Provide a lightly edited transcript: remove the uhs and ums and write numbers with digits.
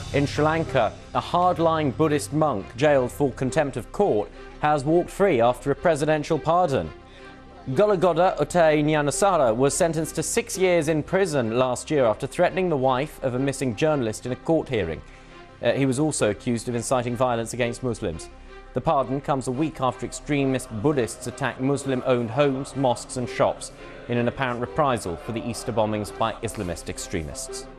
In Sri Lanka, a hardline Buddhist monk jailed for contempt of court has walked free after a presidential pardon. Galagoda Aththe Gnanasara was sentenced to 6 years in prison last year after threatening the wife of a missing journalist in a court hearing. He was also accused of inciting violence against Muslims. The pardon comes a week after extremist Buddhists attacked Muslim-owned homes, mosques and shops in an apparent reprisal for the Easter bombings by Islamist extremists.